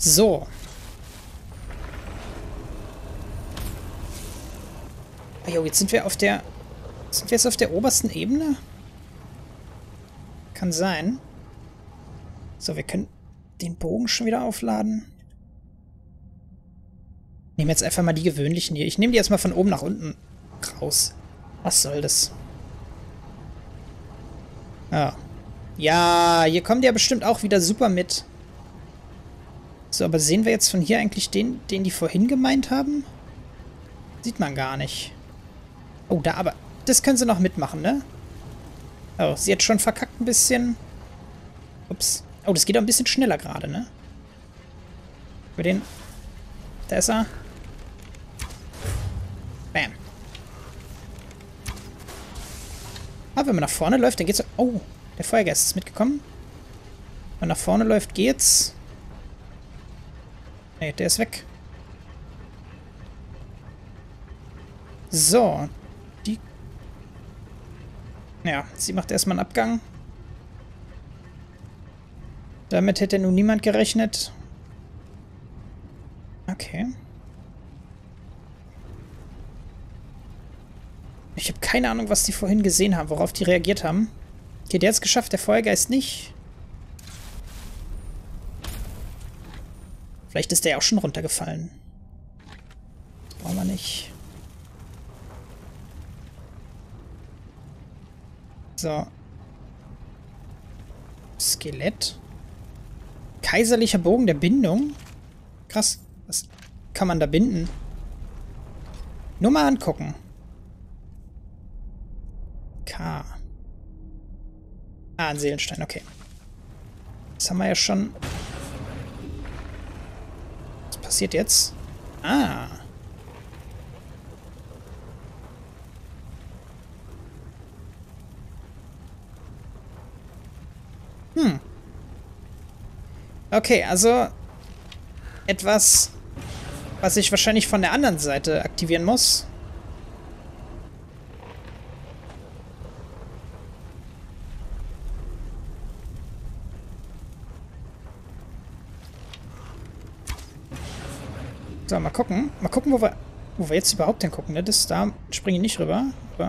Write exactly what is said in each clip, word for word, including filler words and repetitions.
So. Oh, jo, jetzt sind wir auf der... Sind wir jetzt auf der obersten Ebene? Kann sein. So, wir können den Bogen schon wieder aufladen. Nehmen jetzt einfach mal die gewöhnlichen hier. Ich nehme die jetzt mal von oben nach unten raus. Was soll das? Ja. Ja, hier kommt ja bestimmt auch wieder super mit. So, aber sehen wir jetzt von hier eigentlich den, den die vorhin gemeint haben? Sieht man gar nicht. Oh, da aber... Das können sie noch mitmachen, ne? Oh, sie hat schon verkackt ein bisschen. Ups. Oh, das geht auch ein bisschen schneller gerade, ne? Über den... Da ist er. Bam. Ah, wenn man nach vorne läuft, dann geht's... Oh, der Feuergeist ist mitgekommen. Wenn man nach vorne läuft, geht's... Ne, der ist weg. So. Die... Ja, sie macht erstmal einen Abgang. Damit hätte nun niemand gerechnet. Okay. Ich habe keine Ahnung, was die vorhin gesehen haben, worauf die reagiert haben. Okay, der hat es geschafft, der Feuergeist nicht. Vielleicht ist der ja auch schon runtergefallen. Das brauchen wir nicht. So. Skelett. Kaiserlicher Bogen der Bindung. Krass. Was kann man da binden? Nur mal angucken. K. Ah, ein Seelenstein, okay. Das haben wir ja schon. Was passiert jetzt? Ah. Hm. Okay, also etwas, was ich wahrscheinlich von der anderen Seite aktivieren muss. So, mal gucken. Mal gucken, wo wir, wo wir jetzt überhaupt hingucken. Ne? Das, da springe ich nicht rüber. Aber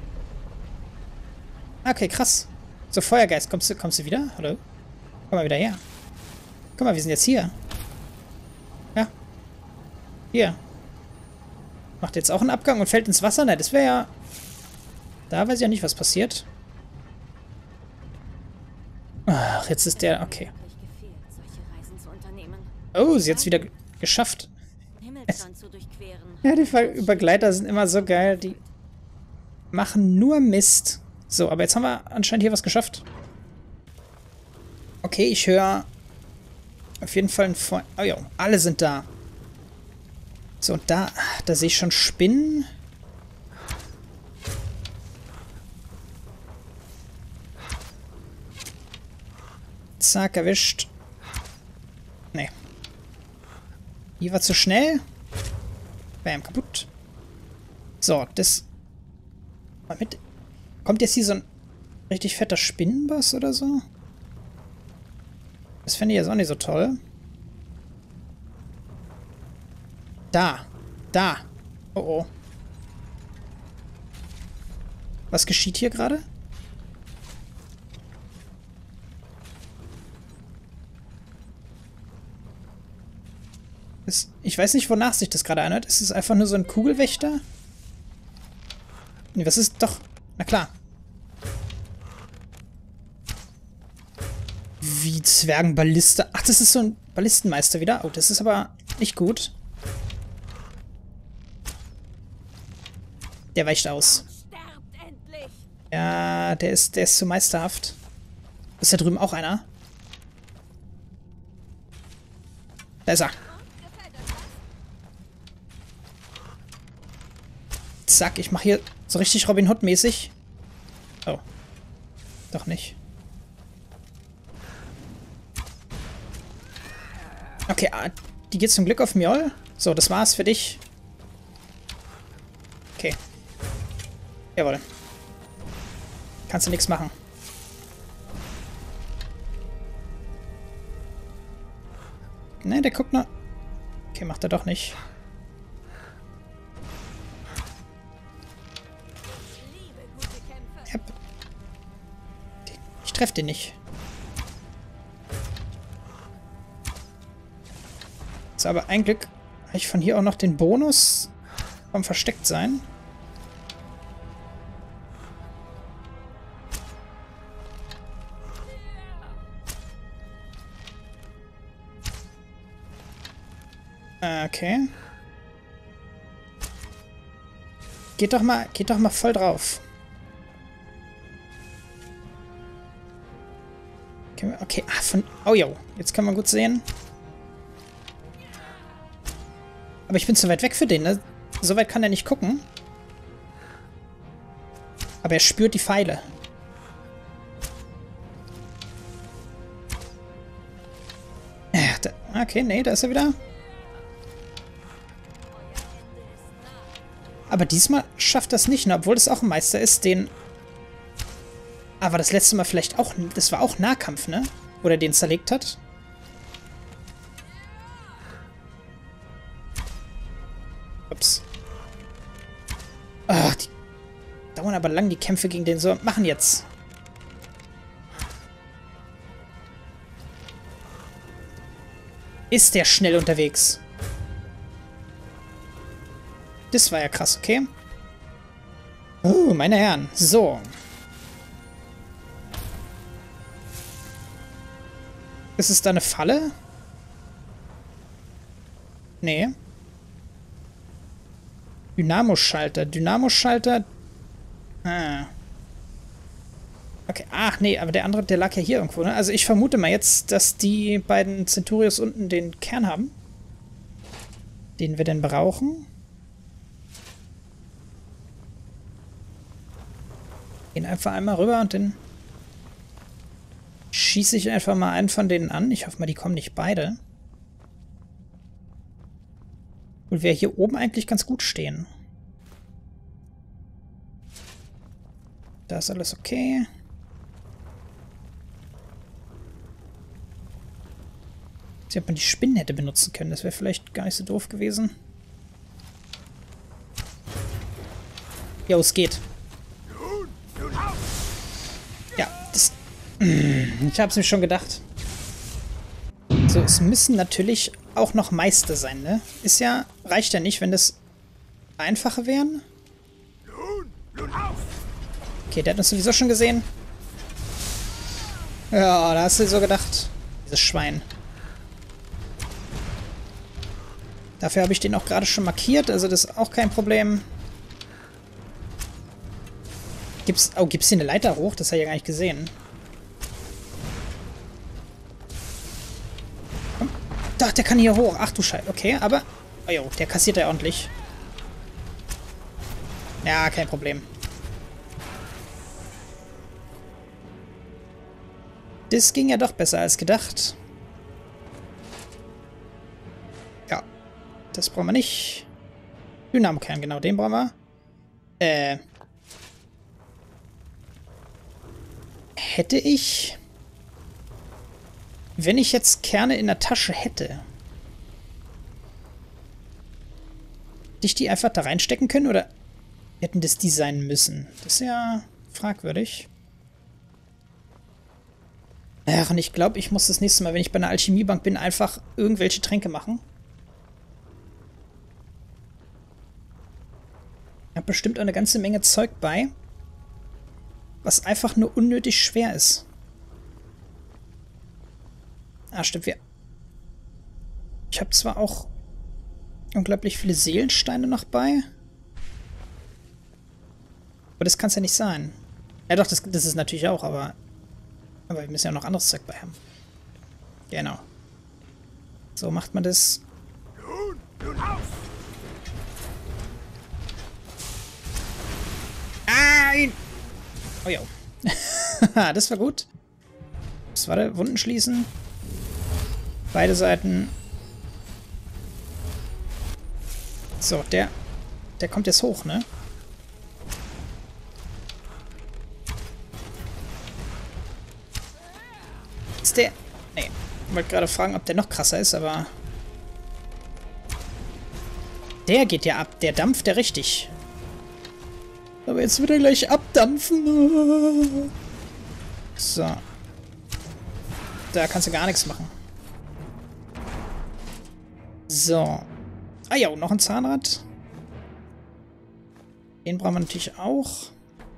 okay, krass. So, Feuergeist, kommst du, kommst du wieder? Hallo? Komm mal wieder her. Guck mal, wir sind jetzt hier. Ja. Hier. Macht jetzt auch einen Abgang und fällt ins Wasser? Ne, das wäre ja... Da weiß ich ja nicht, was passiert. Ach, jetzt ist der... Okay. Oh, sie hat es wieder geschafft. Ja, die Begleiter sind immer so geil. Die machen nur Mist. So, aber jetzt haben wir anscheinend hier was geschafft. Okay, ich höre auf jeden Fall ein Feuer. Oh ja, alle sind da. So, und da, da sehe ich schon Spinnen. Zack, erwischt. Nee. Die war zu schnell. Bam, kaputt. So, das... Mal mit... Kommt jetzt hier so ein richtig fetter Spinnenboss oder so? Das fände ich jetzt auch nicht so toll. Da. Da. Oh oh. Was geschieht hier gerade? Das, ich weiß nicht, wonach sich das gerade anhört. Ist es einfach nur so ein Kugelwächter? Nee, was ist... Doch... Na klar. Wie Zwergenballiste. Ach, das ist so ein Ballistenmeister wieder. Oh, das ist aber nicht gut. Der weicht aus. Ja, der ist, der ist zu meisterhaft. Ist da drüben auch einer? Da ist er. Zack, ich mache hier so richtig Robin Hood-mäßig. Oh. Doch nicht. Okay, die geht zum Glück auf Mjoll. So, das war's für dich. Okay. Jawohl. Kannst du nichts machen. Ne, der guckt noch. Okay, macht er doch nicht. Yep. Ich treffe den nicht. So, aber ein Glück habe ich von hier auch noch den Bonus vom Verstecktsein. Okay. Geht doch mal, geht doch mal voll drauf. Okay, ah, von... Oh, jo. Jetzt kann man gut sehen. Aber ich bin zu weit weg für den, ne? So weit kann er nicht gucken. Aber er spürt die Pfeile. Ja, da, okay, nee, da ist er wieder. Aber diesmal schafft das nicht, ne? Obwohl es auch ein Meister ist, den... Aber das letzte Mal vielleicht auch... Das war auch Nahkampf, ne? Wo er den zerlegt hat. Ups. Ach, die dauern aber lang, die Kämpfe gegen den so. Machen jetzt. Ist der schnell unterwegs? Das war ja krass, okay? Oh, meine Herren. So. Ist es da eine Falle? Nee. Dynamo-Schalter. Dynamo-Schalter. Ah. Okay. Ach, nee, aber der andere, der lag ja hier irgendwo, ne? Also ich vermute mal jetzt, dass die beiden Centurios unten den Kern haben. Den wir denn brauchen. Gehen einfach einmal rüber und dann schieße ich einfach mal einen von denen an. Ich hoffe mal, die kommen nicht beide. Und wir hier oben eigentlich ganz gut stehen. Da ist alles okay. Ich ob man die Spinnen hätte benutzen können. Das wäre vielleicht gar nicht so doof gewesen. Jo, es geht. Ja, das... Ich habe es mir schon gedacht. So, es müssen natürlich auch noch Meister sein, ne? Ist ja... Reicht ja nicht, wenn das einfache wären. Okay, der hat uns sowieso schon gesehen. Ja, da hast du so gedacht. Dieses Schwein. Dafür habe ich den auch gerade schon markiert, also das ist auch kein Problem. Gibt's... Oh, gibt's hier eine Leiter hoch? Das habe ich ja gar nicht gesehen. Komm. Doch, der kann hier hoch. Ach du Scheiße. Okay, aber... Oh jo, der kassiert ja ordentlich. Ja, kein Problem. Das ging ja doch besser als gedacht. Ja. Das brauchen wir nicht. Dynamokern, genau, den brauchen wir. Äh... Hätte ich... Wenn ich jetzt Kerne in der Tasche hätte... Hätte ich die einfach da reinstecken können, oder hätten das die sein müssen? Das ist ja fragwürdig. Ach, und ich glaube, ich muss das nächste Mal, wenn ich bei einer Alchemiebank bin, einfach irgendwelche Tränke machen. Ich habe bestimmt auch eine ganze Menge Zeug bei, was einfach nur unnötig schwer ist. Ah, stimmt, wir... Ich habe zwar auch unglaublich viele Seelensteine noch bei, aber das kann es ja nicht sein. Ja doch, das, das ist natürlich auch, aber... Aber wir müssen ja noch anderes Zeug bei haben. Genau. So macht man das. Nein! Oh ja. Das war gut. Was war der? Wunden schließen. Beide Seiten. So, der... Der kommt jetzt hoch, ne? Ist der... Nee. Ich wollte gerade fragen, ob der noch krasser ist, aber... Der geht ja ab. Der dampft ja richtig. Aber jetzt wird er gleich abdampfen. So. Da kannst du gar nichts machen. So. Ah ja, und noch ein Zahnrad. Den brauchen wir natürlich auch.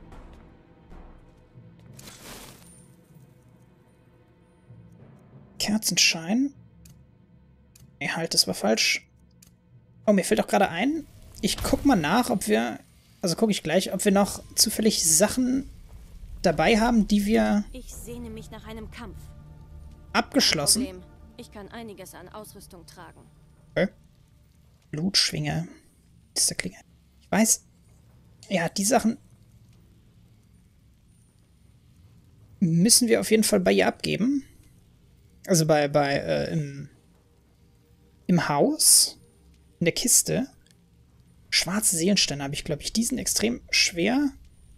Kerzenschein. Nee, halt, das war falsch. Oh, mir fällt auch gerade ein, ich guck mal nach, ob wir, also gucke ich gleich, ob wir noch zufällig Sachen dabei haben, die wir Ich sehne mich nach einem Kampf. abgeschlossen. Problem. Ich kann einiges an Ausrüstung tragen. Okay. Blutschwinge. Das ist der Klinge. Ich weiß. Ja, die Sachen müssen wir auf jeden Fall bei ihr abgeben. Also bei, bei, äh, im, im Haus. In der Kiste. Schwarze Seelensteine habe ich, glaube ich. Die sind extrem schwer.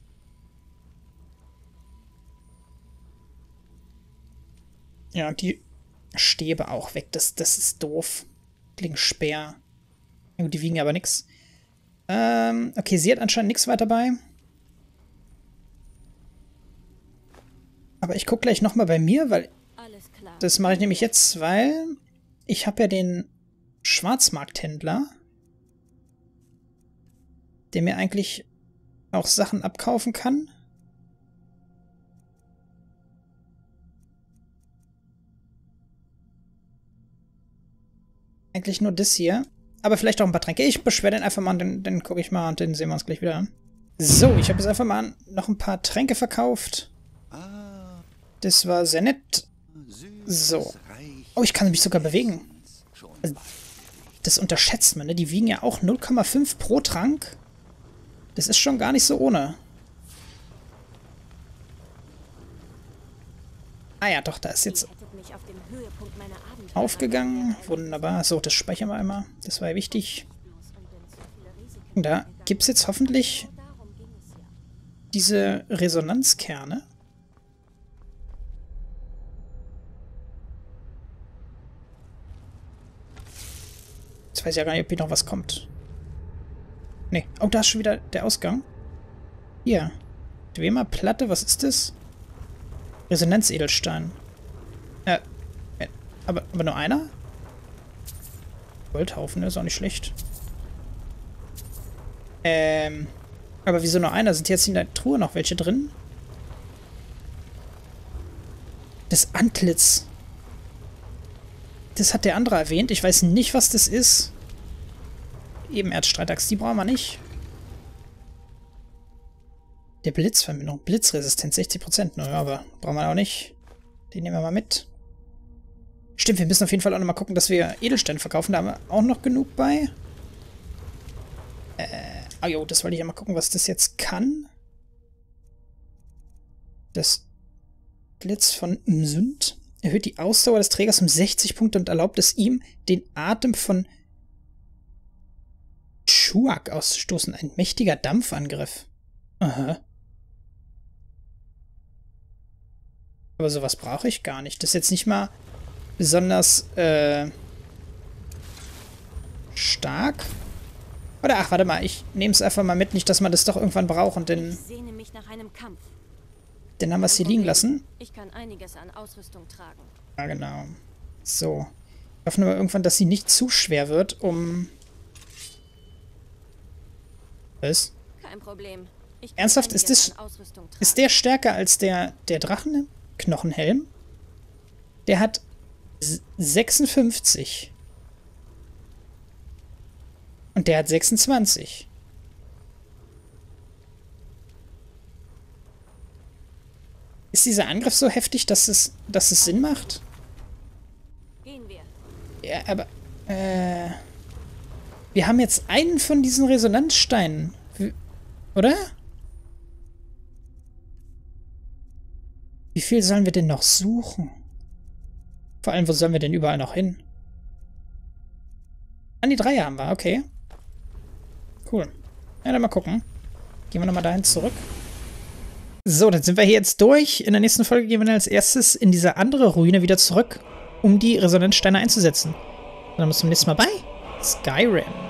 Ja, und die Stäbe auch weg. Das, das ist doof. Klingenspeer. Ja, gut, die wiegen aber nichts. Ähm, okay, sie hat anscheinend nichts weiter bei. Aber ich gucke gleich nochmal bei mir, weil Alles klar. das mache ich nämlich jetzt, weil ich habe ja den Schwarzmarkthändler, der mir eigentlich auch Sachen abkaufen kann. Eigentlich nur das hier. Aber vielleicht auch ein paar Tränke. Ich beschwere den einfach mal, den, den gucke ich mal und den sehen wir uns gleich wieder an. So, ich habe jetzt einfach mal noch ein paar Tränke verkauft. Das war sehr nett. So. Oh, ich kann mich sogar bewegen. Also, das unterschätzt man, ne? Die wiegen ja auch null Komma fünf pro Trank. Das ist schon gar nicht so ohne. Ah ja, doch, da ist jetzt aufgegangen. Wunderbar. So, das speichern wir einmal. Das war ja wichtig. Und da gibt es jetzt hoffentlich diese Resonanzkerne. Jetzt weiß ich ja gar nicht, ob hier noch was kommt. Nee. Oh, da ist schon wieder der Ausgang. Hier. Dwemer Platte, was ist das? Resonanzedelstein. Äh, aber, aber nur einer? Goldhaufen, ist auch nicht schlecht. Ähm, aber wieso nur einer? Sind jetzt in der Truhe noch welche drin? Das Antlitz. Das hat der andere erwähnt. Ich weiß nicht, was das ist. Eben Erzstreitaxt, die brauchen wir nicht. Der Blitzverbindung. Blitzresistenz, sechzig Prozent. Naja, aber brauchen wir auch nicht. Den nehmen wir mal mit. Stimmt, wir müssen auf jeden Fall auch noch mal gucken, dass wir Edelsteine verkaufen. Da haben wir auch noch genug bei. Äh, ah jo, das wollte ich ja mal gucken, was das jetzt kann. Das Blitz von Msund erhöht die Ausdauer des Trägers um sechzig Punkte und erlaubt es ihm, den Atem von Schuak auszustoßen. Ein mächtiger Dampfangriff. Aha. Aber sowas brauche ich gar nicht. Das ist jetzt nicht mal besonders äh, stark. Oder ach, warte mal, ich nehme es einfach mal mit, nicht, dass man das doch irgendwann braucht und dann, Ich sehne mich nach einem Kampf. dann haben wir es hier liegen lassen. Ich kann einiges an Ausrüstung tragen. Ja, genau. So. Ich hoffe nur irgendwann, dass sie nicht zu schwer wird, um... Was? Kein Problem. Ich kann Ernsthaft? Ist einiges das... an Ausrüstung tragen. Ist der stärker als der, der Drachenknochenhelm? Der hat sechsundfünfzig. Und der hat sechsundzwanzig. Ist dieser Angriff so heftig, dass es, dass es Sinn macht? Gehen wir. Ja, aber... Äh... Wir haben jetzt einen von diesen Resonanzsteinen. Wie, oder? Wie viel sollen wir denn noch suchen? Vor allem, wo sollen wir denn überall noch hin? An die drei haben wir, okay. Cool. Ja, dann mal gucken. Gehen wir nochmal dahin zurück. So, dann sind wir hier jetzt durch. In der nächsten Folge gehen wir dann als erstes in diese andere Ruine wieder zurück, um die Resonanzsteine einzusetzen. Und dann bis zum nächsten Mal bei Skyrim.